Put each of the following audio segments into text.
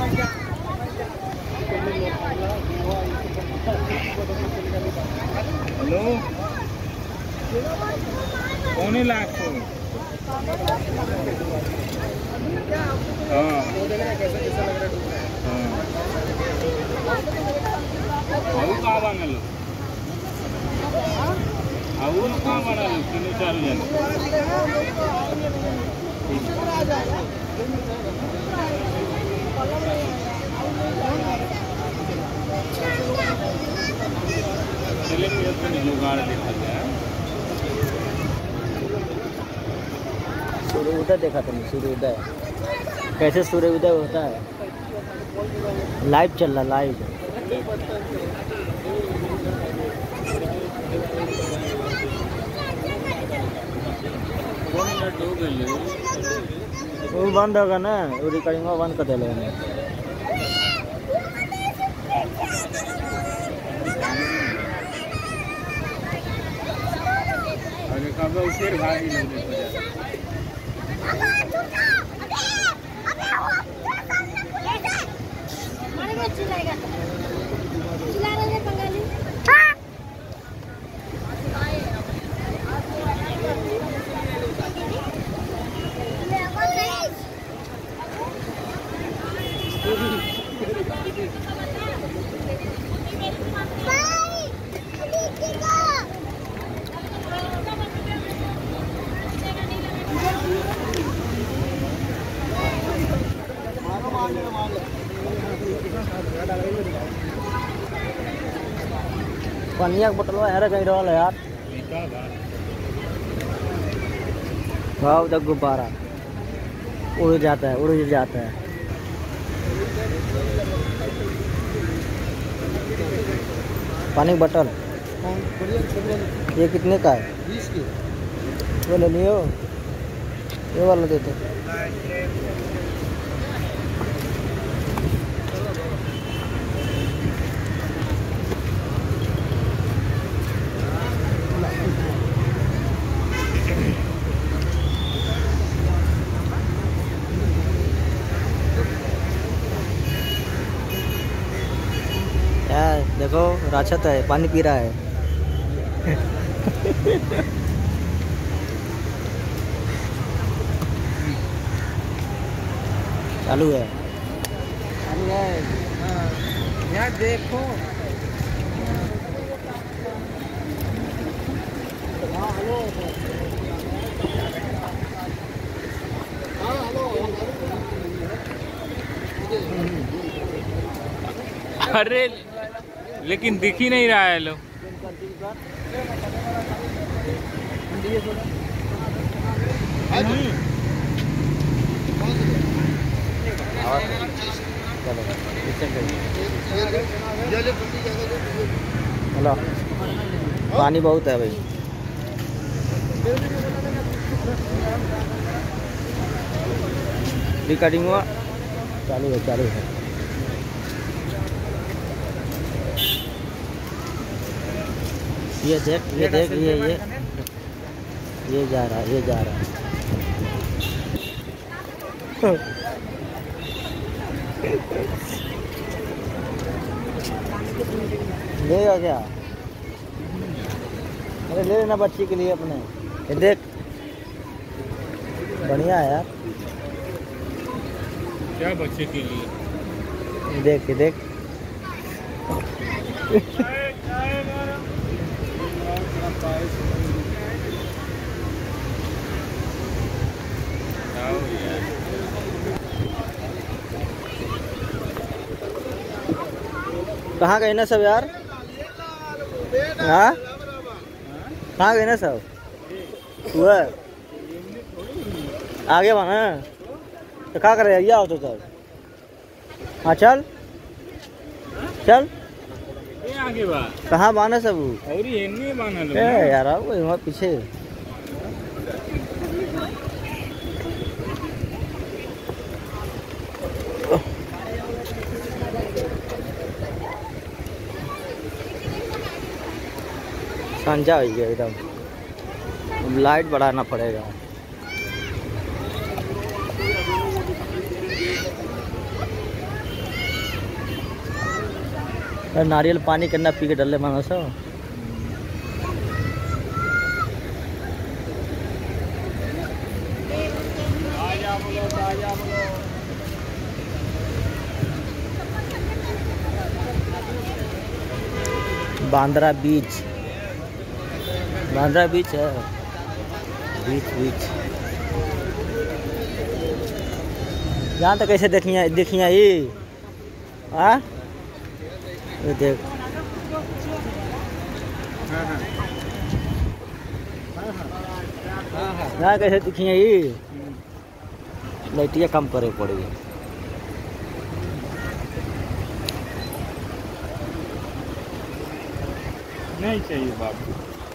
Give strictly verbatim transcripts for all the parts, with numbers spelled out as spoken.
Hello पौने लाख को हाँ हाँ कहाँ बना लो और कहाँ बना लो तीनों चार जन चले फिर जुगाड़ देखा जाए। सूर्योदय देखा था सूर्योदय कैसे सूर्योदय होता है। लाइव चल रहा लाइव। वो बंद होगा ना वो रिकॉर्डिंग बंद कर देगा। फिर भारी पनिया बोतल है कहीं रहा यार। वाह उधर गुब्बारा उड़ जाता है उड़ जाता है। पानी बोतल ये कितने का है? बीस की। वो ले लियो ये वाला देते। यार देखो राक्षस है पानी पी रहा है। चालू है चालू है। यार देखो हाँ हेलो हाँ हेलो। अरे लेकिन दिख ही नहीं रहा है लो। हेलो पानी बहुत है भाई। रिकॉर्डिंग हुआ चालू है चालू है। ये देख ये देख ये ये ये जा रहा है ये जा रहा है। लेगा क्या? अरे ले लेना बच्ची के लिए अपने। ये देख बढ़िया है यार। क्या बच्चे के लिए? देख देख कहाँ गए ना सब यार? हाँ कहाँ गए ना सब? वह आगे वहाँ तो क्या कर रहे हैं? आओ तो तब हाँ चल चल आगे बा कहाँ बाना सब और ये नहीं बाना लो यार आओ वहाँ पीछे। सांझा हो गया एकदम। लाइट बढ़ाना पड़ेगा। और नारियल पानी करना पी के डले मानो सो। बांद्रा बीच, बांद्रा बीच है, बीच बीच यहाँ तो कैसे देखिए देखिए ये आ ये देख यहाँ कैसे देखिए ये लाइटिया कम करे पड़ेगी। नहीं चाहिए बाबू,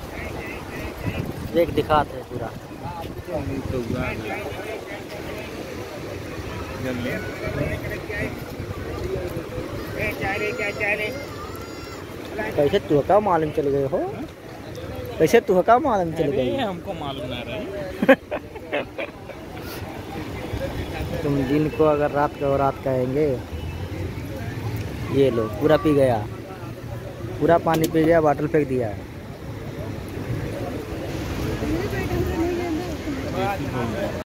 एक दिखाते हैं पूरा। तो कैसे तू का मालूम चल गए हो? कैसे तू का मालूम चल गई? हमको मालूम ना रहे। तुम दिन को अगर रात का और रात कहेंगे। ये लो पूरा पी गया, पूरा पानी पी गया, बॉटल फेंक दिया है।